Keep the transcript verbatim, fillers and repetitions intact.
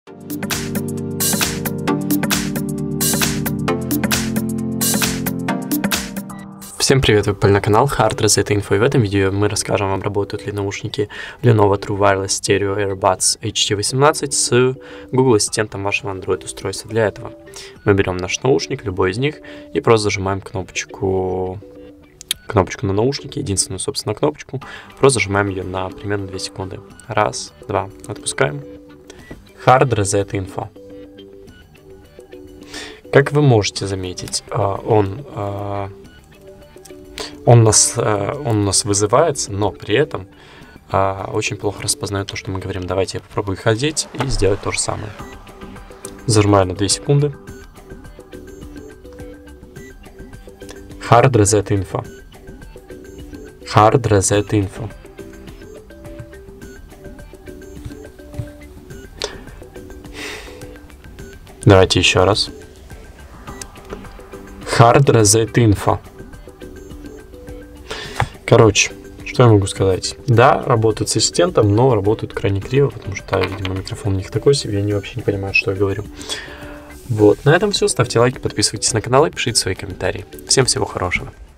Всем привет, вы попали на канал Hard Reset Info, и в этом видео мы расскажем вам, работают ли наушники Lenovo True Wireless Stereo Earbuds эйч ти восемнадцать с Google Ассистентом вашего Android устройства. Для этого мы берем наш наушник, любой из них, и просто зажимаем кнопочку, кнопочку на наушнике, единственную, собственно, кнопочку, просто зажимаем ее на примерно две секунды. Раз, два, отпускаем. Hard Reset Info. Как вы можете заметить, он... Он нас, он нас вызывается, но при этом а, очень плохо распознает то, что мы говорим. Давайте я попробую ходить и сделать то же самое. Зажимаю на две секунды. Hard Reset Info. Hard Reset Info. Давайте еще раз. Hard Reset Info. Короче, что я могу сказать? Да, работают с ассистентом, но работают крайне криво, потому что, видимо, микрофон у них такой себе, они вообще не понимают, что я говорю. Вот, на этом все. Ставьте лайки, подписывайтесь на канал и пишите свои комментарии. Всем всего хорошего.